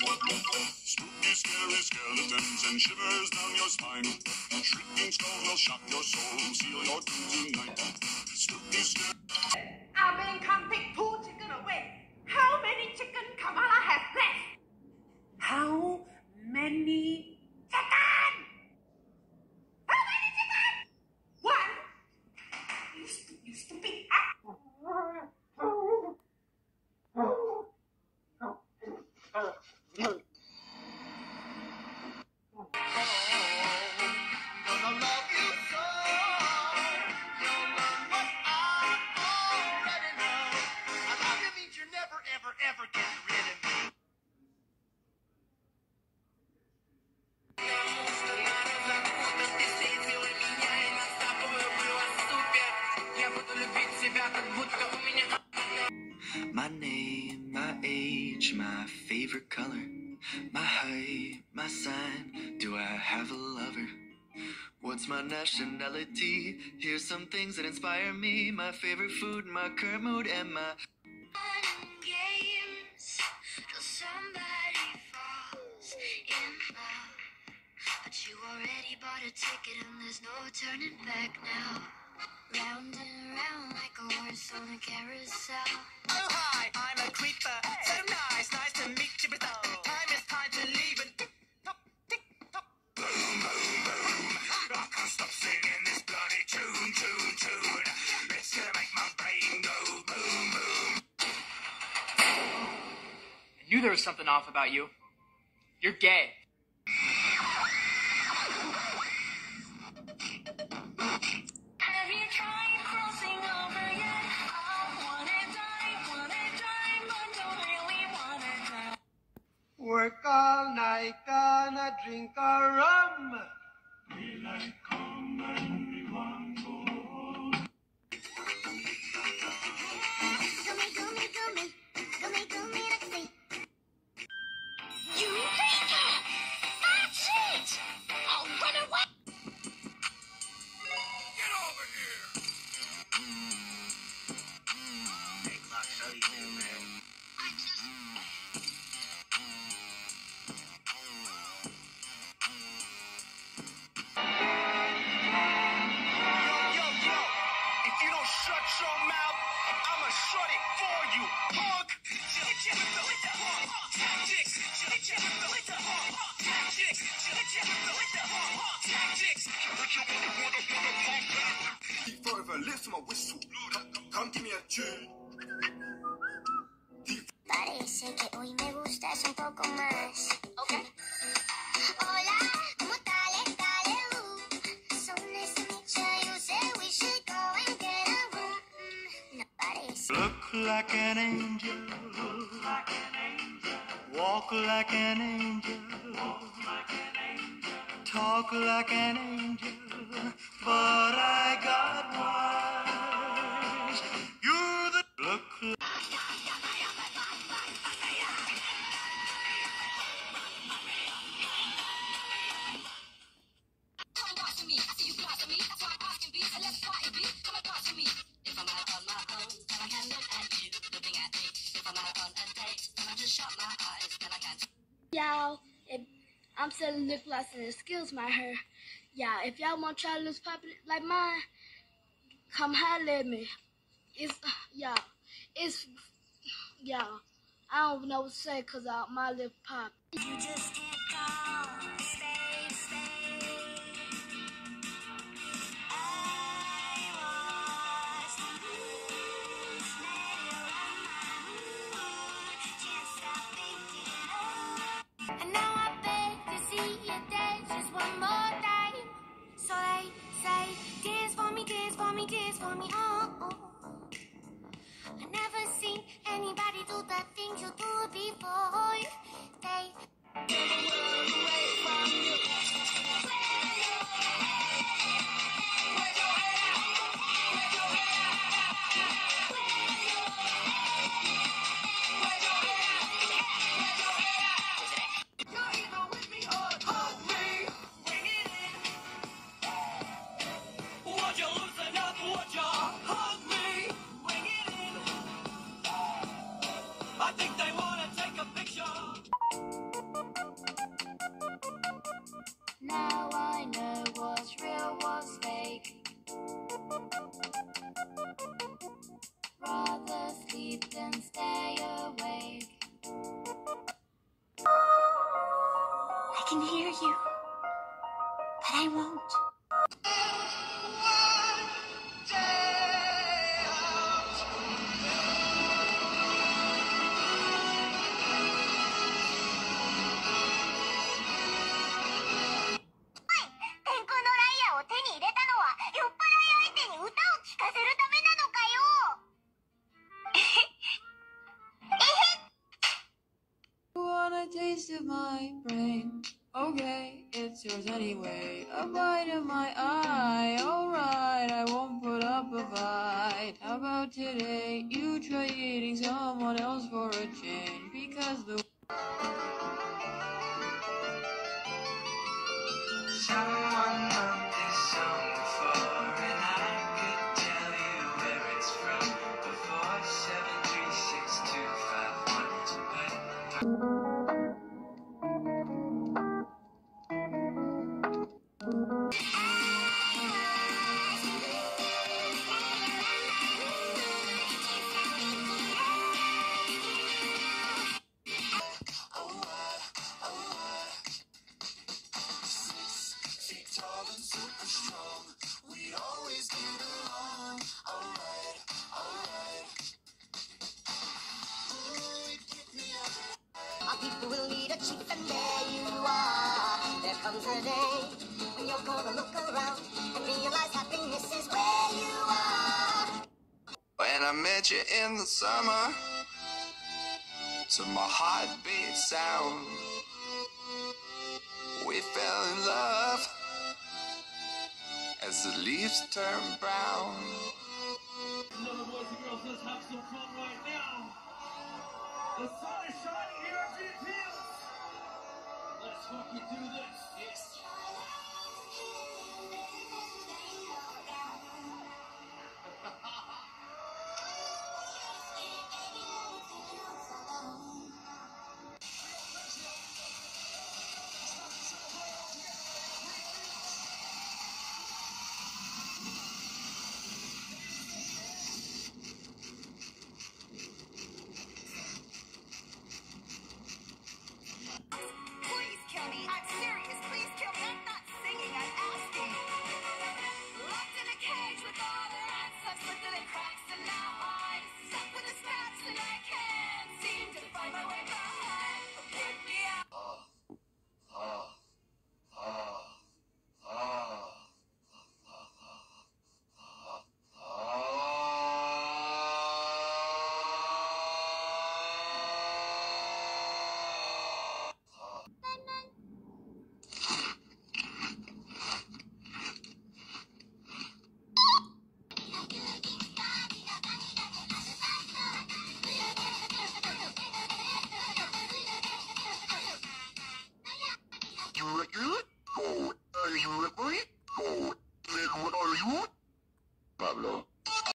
Spooky, scary skeletons and shivers down your spine. Shrieking skulls will shock your soul, seal your doom tonight. Spooky, scary. Our man can't take 2 chicken away. How many chicken Kamala has left? How many chicken? How many chicken? 1. You stupid. My name, my age, my favorite color, my height, my sign, do I have a lover? What's my nationality? Here's some things that inspire me, my favorite food, my current mood, and my games till somebody falls in love. But you already bought a ticket and there's no turning back now. Round and round like a horse on a carousel. Oh hi, I'm a creeper. So nice to meet you, but time is time to leave and tick tock, boom, boom, boom. I can't stop singing this bloody tune. It's gonna make my brain go boom, boom. I knew there was something off about you. You're gay. Work all night, gonna drink a rum. Daylight come and we want to go home. Gummy, let's see. You think it? That's it! I'll run away! Get over here! Hey, Clark, show you, man. Shut your mouth, I'ma shut it for you, punk! Forever lift my whistle, come give me a tune. Parece que hoy me gustas un poco más. Okay. Hola, ¿cómo tal? You say we should go and get a room. No parece. Look like an angel. Walk like an angel. Talk like an angel. But I got wise. You're the look like. Y'all, if I'm selling lip gloss and excuse my hair, y'all, if y'all want y'all lips popping like mine, come holler at me. Y'all, I don't know what to say because my lip pop. You just can't go. Stay. I was loose, let it run my mood. Can't stop thinking of. And now I beg to see you dance just one more time. So they say, dance for me, oh. I never seen anybody do the things you do before. They I think they wanna take a picture. they won't. Want a taste of my brain? Okay, it's yours anyway. A bite of my eye. Alright, I won't put up a fight. How about today? You try eating someone else for a change. Because the someone wrote this song before, and I could tell you where it's from. Before 6 feet tall and super strong. We'd always get along. Alright, alright. Ooh, it kept me up. Our people will need a chief, and there you are. There comes a day when you're gonna look around and realize happiness is where you are. When I met you in the summer, to my heartbeat sound, we fell in love as the leaves turn brown. Boys and girls, let's have some fun right now. The sun is shining here at G Fields. Let's fucking do this. Yes.